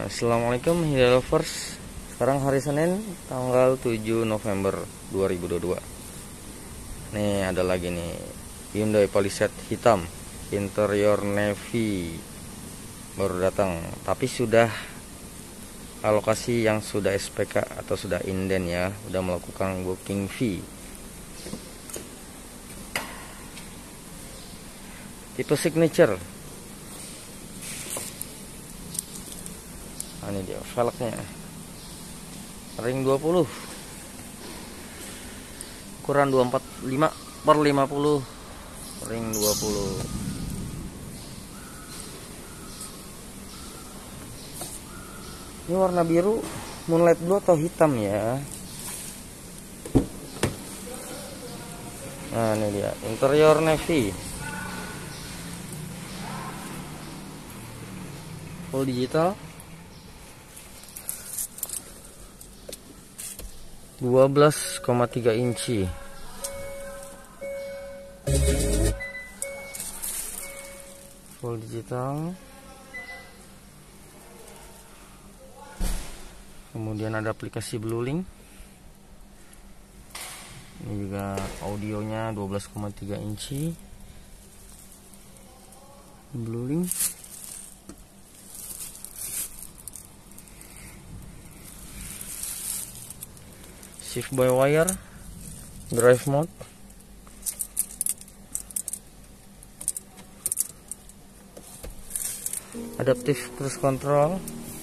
Assalamualaikum Hyundai Lovers. Sekarang hari Senin tanggal 7 November 2022. Nih ada lagi nih Hyundai Palisade hitam interior navy baru datang, tapi sudah alokasi yang sudah SPK atau sudah inden ya, udah melakukan booking fee. Tipe signature. Nah, ini dia velgnya, ring 20 ukuran 245/50, ring 20. Ini warna biru, moonlight blue atau hitam ya. Nah ini dia interior navy, full digital, 12,3 inci. Full digital. Kemudian ada aplikasi Bluelink. Ini juga audionya 12,3 inci. Bluelink. Shift by wire, drive mode, adaptive cruise control,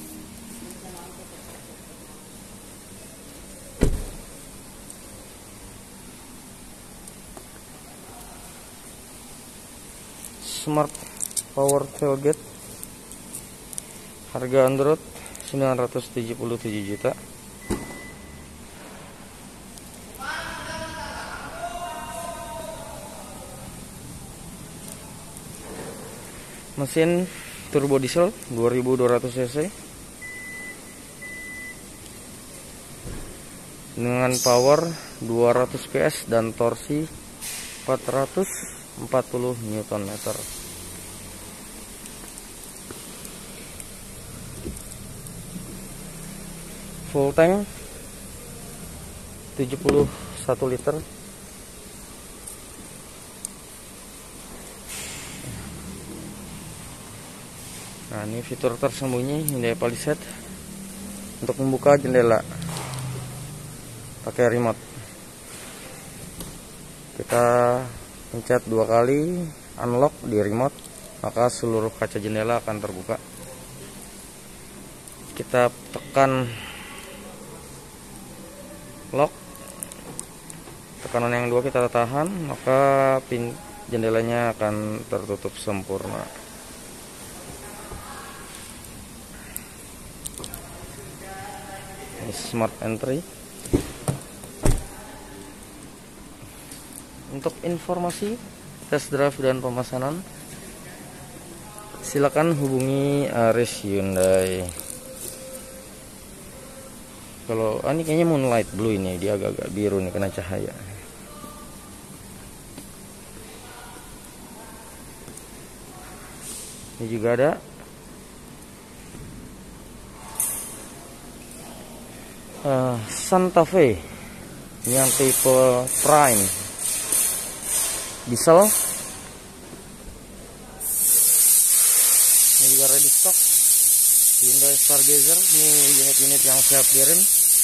smart power tailgate, harga Android 977 juta. Mesin turbo diesel 2200 cc dengan power 200 PS dan torsi 440 Nm. Full tank 71 liter. Nah, ini fitur tersembunyi Hyundai Palisade untuk membuka jendela pakai remote. Kita pencet 2 kali unlock di remote, maka seluruh kaca jendela akan terbuka. Kita tekan lock, tekanan yang 2 kita tahan, maka jendelanya akan tertutup sempurna. Smart entry. Untuk informasi test drive dan pemesanan, silakan hubungi Aris Hyundai. Kalau ini kayaknya moonlight blue, ini dia agak-agak biru nih kena cahaya. Ini juga ada Santa Fe yang tipe Prime diesel. Ini juga ready stock Hyundai Stargazer. Ini unit-unit yang siap kirim.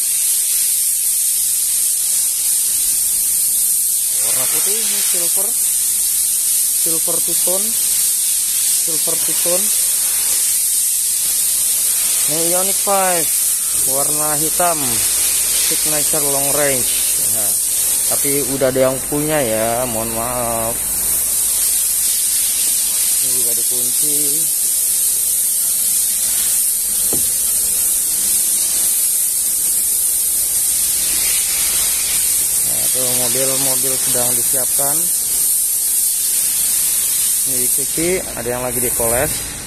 Warna putih, ini silver two-tone. Ini Ioniq 5 warna hitam, signature long range. Nah, tapi udah ada yang punya ya, mohon maaf. Ini juga dikunci. Nah, itu mobil sedang disiapkan. Ini dicuci, ada yang lagi dipoles.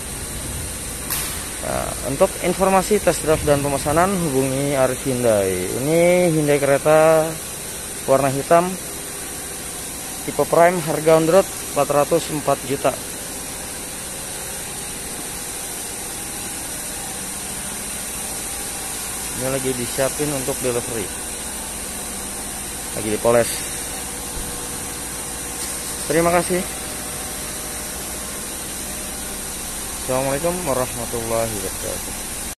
Nah, untuk informasi test drive dan pemesanan hubungi Aris Hyundai. Ini Hyundai kereta warna hitam tipe Prime, harga on road 404 juta. Ini lagi disiapin untuk delivery, lagi dipoles. Terima kasih. Assalamualaikum warahmatullahi wabarakatuh.